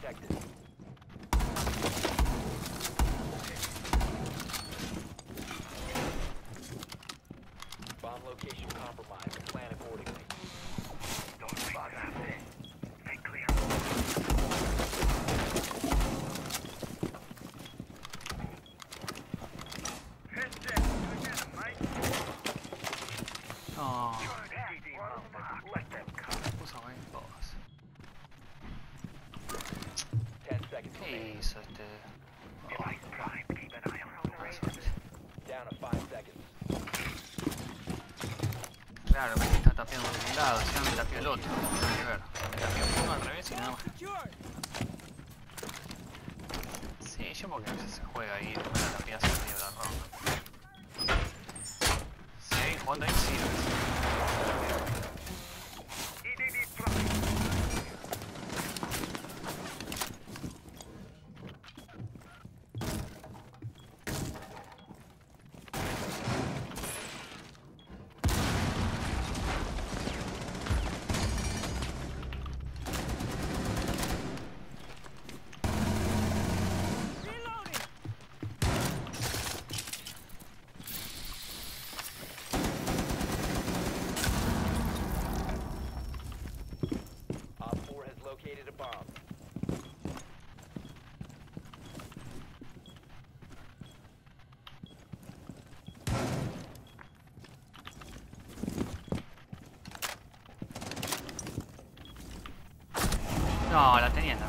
detected. Bomb location compromised. Plan accordingly. Don't spot that. Stay clear. No. Puso ahí todas. 10 seconds ¿Qué remaining. hizo este? Down to 5 seconds. Claro, me está tapeando de un lado, si no me tapió el otro. Nada que ver. Me tapió uno al revés y nada más. Sí, yo porque a veces se juega ahí y después la tapía hacia medio de la ronda. Si hay jugando ahí, sirve. Op 4 has located a bomb. No, la tenía en